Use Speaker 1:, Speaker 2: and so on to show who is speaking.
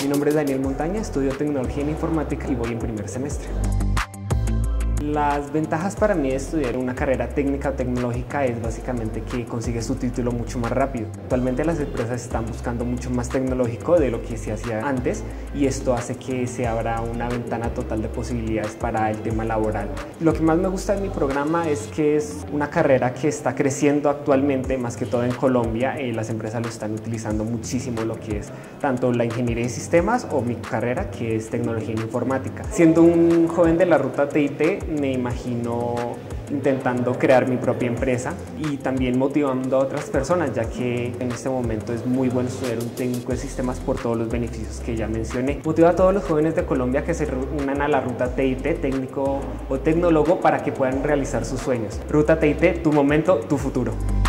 Speaker 1: Mi nombre es Daniel Montaña, estudio Tecnología en Informática y voy en primer semestre. Las ventajas para mí de estudiar una carrera técnica o tecnológica es básicamente que consigues tu título mucho más rápido. Actualmente las empresas están buscando mucho más tecnológico de lo que se hacía antes y esto hace que se abra una ventana total de posibilidades para el tema laboral. Lo que más me gusta de mi programa es que es una carrera que está creciendo actualmente, más que todo en Colombia. Las empresas lo están utilizando muchísimo, lo que es tanto la ingeniería en sistemas o mi carrera, que es tecnología en informática. Siendo un joven de la ruta TIT, me imagino intentando crear mi propia empresa y también motivando a otras personas, ya que en este momento es muy bueno estudiar un técnico de sistemas por todos los beneficios que ya mencioné. Motivo a todos los jóvenes de Colombia que se unan a la ruta TIT, técnico o tecnólogo, para que puedan realizar sus sueños. Ruta TIT, tu momento, tu futuro.